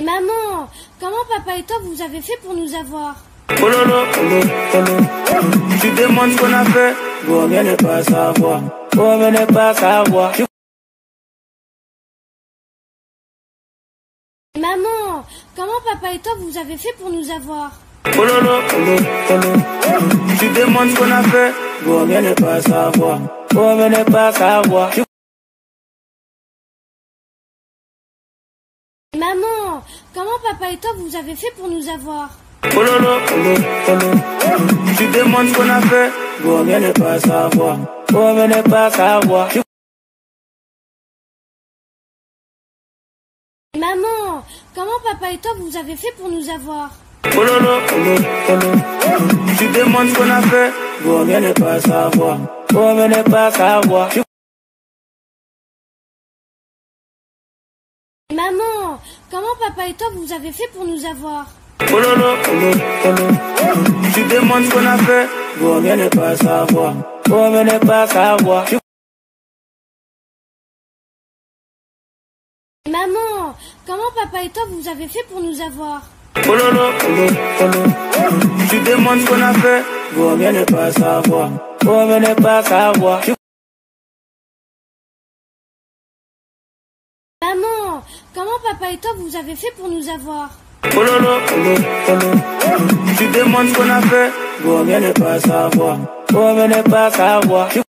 Maman, comment papa et toi vous avez fait pour nous avoir? Oh lolo, tu demandes ce qu'on a fait, vaut mieux ne pas savoir, vaut mieux ne pas savoir. Maman, comment papa et toi vous avez fait pour nous avoir? Oh lolo, tu demandes ce qu'on a fait, vaut mieux ne pas savoir, vaut mieux ne pas savoir. Maman, comment papa et toi vous avez fait pour nous avoir? Oh lolo, tu demandes ce qu'on a fait, vaut mieux ne pas savoir, vaut mieux ne pas savoir. Maman, comment papa et toi vous avez fait pour nous avoir? Oh lolo, tu demandes ce qu'on a fait, vaut mieux ne pas savoir, vaut mieux ne pas savoir. Maman, comment papa et toi vous avez fait pour nous avoir? Oh lolo, tu demandes ce qu'on a fait, vaut mieux ne pas savoir, vaut mieux ne pas savoir. Maman, comment papa et toi vous avez fait pour nous avoir? Oh lolo, tu demandes ce qu'on a fait, vaut mieux ne pas savoir, vaut mieux ne pas savoir. Maman, comment papa et toi vous avez fait pour nous avoir? Oh lolo, tu demandes ce qu'on a fait, vaut mieux ne pas savoir, vaut mieux ne pas savoir.